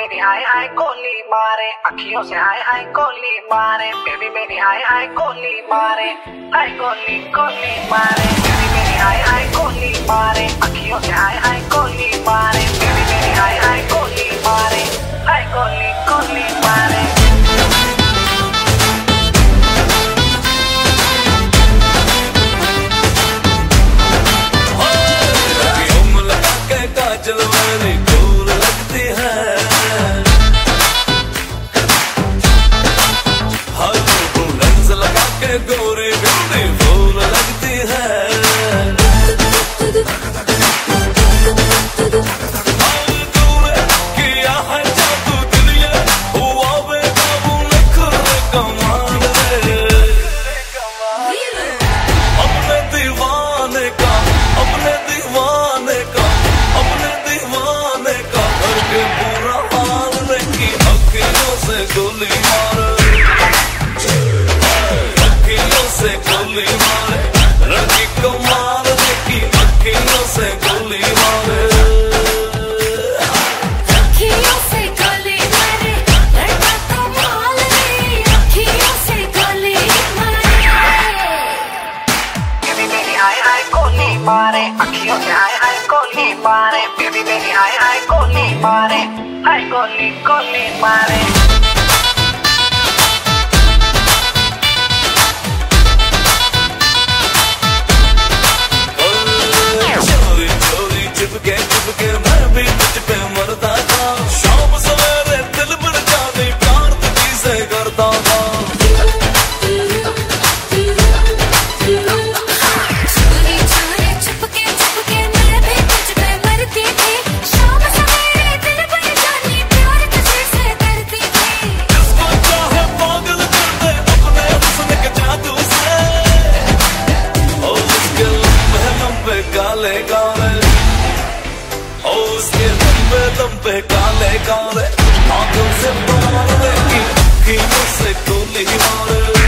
मेरी हाय हाय गोली मारे, अखियों से हाय हाय गोली मारे, बेबी मेरी हाय हाय गोली मारे, हाय गोली गोली मारे, बेबी मेरी हाय हाय गोली मारे, अखियों से हाय हाय गोली मारे, बेबी मेरी हाय हाय गोली मारे, हाय गोली गोली मारे। गोरे गंदे फूल लगती है, किया है जादू दुनिया हुआ बेकाबू नखरे कमाल रे, अपने दीवाने का अपने दीवाने का अपने दीवाने का करके बुरा हाल रे की अखियों से गोली मार, से गोली मारे लड़की को मार देखी अखियों से गोली मारे, अखियों से गोली मारे लड़का को मार ले, अखियों से गोली मारे, बेबी मेरी हाय हाय गोली मारे, अखियों से हाय हाय गोली मारे, बेबी मेरी हाय हाय गोली मारे, हाय गोली गोली मारे। चुपके मैं भी तुझ पे मरता था, शाम सवेरे दिल भर जाने प्यार तुझी से करता था, चोरी चोरी चुपके चुपके मैं भी तुझ पे मरती थी, शाम सवेरे दिल भर जाने प्यार तुझी से करती थी, जिसको चाहे पागल कर दे अपने हुस्न के जादू से, और उसके लंबे लंबे काले काले, उसके लंबे लंबे काले काले आंखों से मार दे की अखियों से गोली मारे।